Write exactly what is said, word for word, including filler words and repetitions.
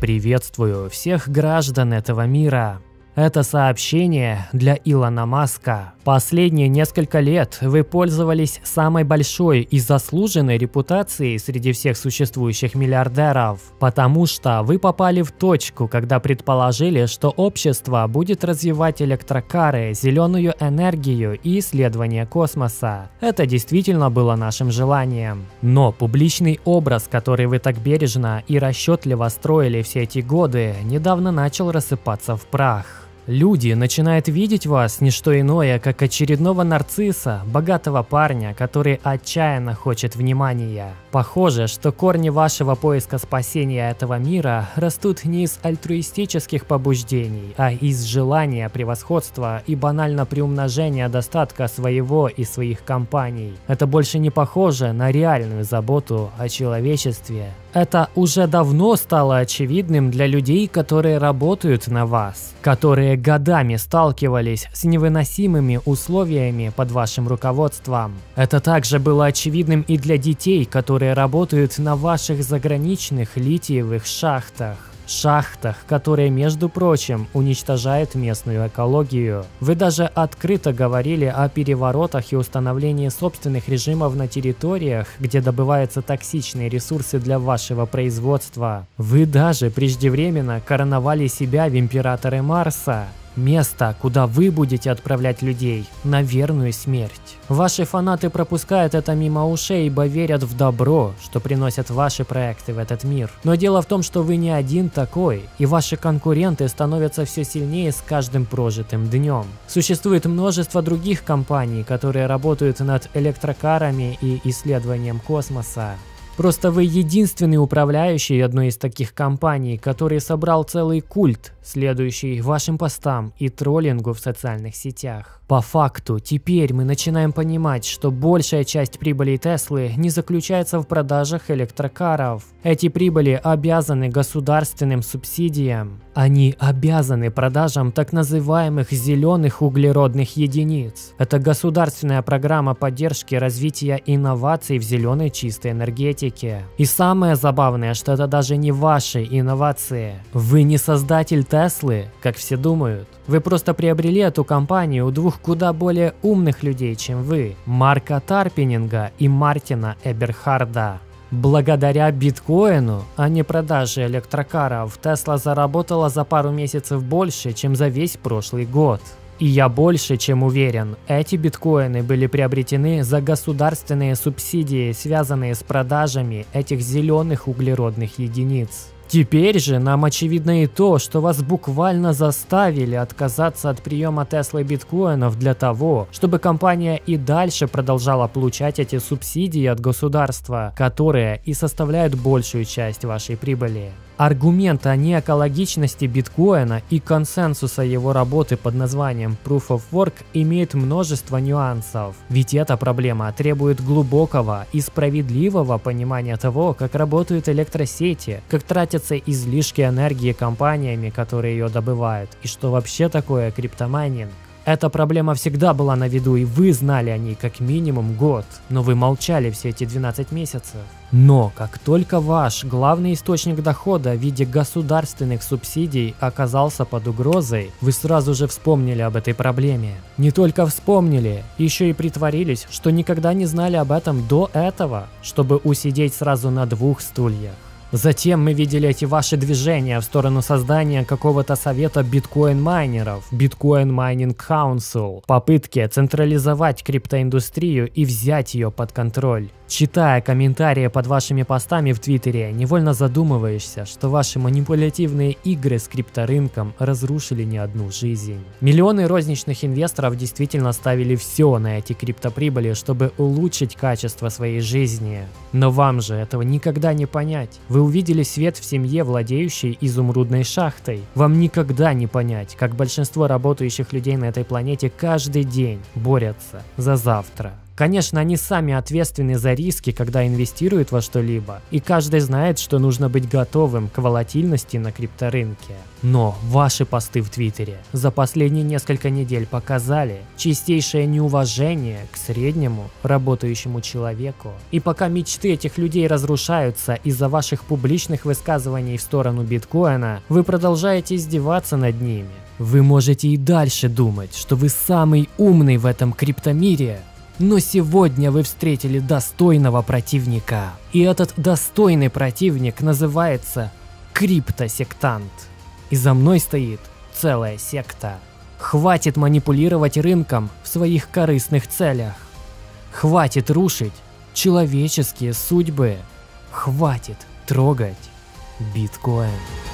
Приветствую всех граждан этого мира. Это сообщение для Илона Маска. Последние несколько лет вы пользовались самой большой и заслуженной репутацией среди всех существующих миллиардеров, потому что вы попали в точку, когда предположили, что общество будет развивать электрокары, зеленую энергию и исследование космоса. Это действительно было нашим желанием. Но публичный образ, который вы так бережно и расчетливо строили все эти годы, недавно начал рассыпаться в прах. Люди начинают видеть вас не что иное, как очередного нарцисса, богатого парня, который отчаянно хочет внимания. Похоже, что корни вашего поиска спасения этого мира растут не из альтруистических побуждений, а из желания превосходства и банально приумножения достатка своего и своих компаний. Это больше не похоже на реальную заботу о человечестве. Это уже давно стало очевидным для людей, которые работают на вас, которые годами сталкивались с невыносимыми условиями под вашим руководством. Это также было очевидным и для детей, которые работают на ваших заграничных литиевых шахтах. Шахтах, которые, между прочим, уничтожают местную экологию. Вы даже открыто говорили о переворотах и установлении собственных режимов на территориях, где добываются токсичные ресурсы для вашего производства. Вы даже преждевременно короновали себя в императоры Марса. Место, куда вы будете отправлять людей на верную смерть. Ваши фанаты пропускают это мимо ушей, ибо верят в добро, что приносят ваши проекты в этот мир. Но дело в том, что вы не один такой, и ваши конкуренты становятся все сильнее с каждым прожитым днем. Существует множество других компаний, которые работают над электрокарами и исследованием космоса. Просто вы единственный управляющий одной из таких компаний, который собрал целый культ, следующий вашим постам и троллингу в социальных сетях. По факту, теперь мы начинаем понимать, что большая часть прибыли Теслы не заключается в продажах электрокаров. Эти прибыли обязаны государственным субсидиям. Они обязаны продажам так называемых зеленых углеродных единиц. Это государственная программа поддержки развития инноваций в зеленой чистой энергетике. И самое забавное, что это даже не ваши инновации. Вы не создатель Теслы, как все думают. Вы просто приобрели эту компанию у двух куда более умных людей, чем вы. Марка Тарпенинга и Мартина Эберхарда. Благодаря биткоину, а не продаже электрокаров, Тесла заработала за пару месяцев больше, чем за весь прошлый год. И я больше чем уверен, эти биткоины были приобретены за государственные субсидии, связанные с продажами этих зеленых углеродных единиц. Теперь же нам очевидно и то, что вас буквально заставили отказаться от приема Теслы биткоинов для того, чтобы компания и дальше продолжала получать эти субсидии от государства, которые и составляют большую часть вашей прибыли. Аргумент о неэкологичности биткоина и консенсуса его работы под названием Proof of Work имеет множество нюансов, ведь эта проблема требует глубокого и справедливого понимания того, как работают электросети, как тратятся излишки энергии компаниями, которые ее добывают, и что вообще такое криптомайнинг. Эта проблема всегда была на виду, и вы знали о ней как минимум год, но вы молчали все эти двенадцать месяцев. Но как только ваш главный источник дохода в виде государственных субсидий оказался под угрозой, вы сразу же вспомнили об этой проблеме. Не только вспомнили, еще и притворились, что никогда не знали об этом до этого, чтобы усидеть сразу на двух стульях. Затем мы видели эти ваши движения в сторону создания какого-то совета биткоин-майнеров, Bitcoin Mining Council, попытки централизовать криптоиндустрию и взять ее под контроль. Читая комментарии под вашими постами в Твиттере, невольно задумываешься, что ваши манипулятивные игры с крипторынком разрушили не одну жизнь. Миллионы розничных инвесторов действительно ставили все на эти криптоприбыли, чтобы улучшить качество своей жизни. Но вам же этого никогда не понять. Вы увидели свет в семье, владеющей изумрудной шахтой. Вам никогда не понять, как большинство работающих людей на этой планете каждый день борются за завтра. Конечно, они сами ответственны за риски, когда инвестируют во что-либо, и каждый знает, что нужно быть готовым к волатильности на крипторынке. Но ваши посты в Твиттере за последние несколько недель показали чистейшее неуважение к среднему работающему человеку. И пока мечты этих людей разрушаются из-за ваших публичных высказываний в сторону биткоина, вы продолжаете издеваться над ними. Вы можете и дальше думать, что вы самый умный в этом криптомире, но сегодня вы встретили достойного противника. И этот достойный противник называется криптосектант. И за мной стоит целая секта. Хватит манипулировать рынком в своих корыстных целях. Хватит рушить человеческие судьбы. Хватит трогать биткоин.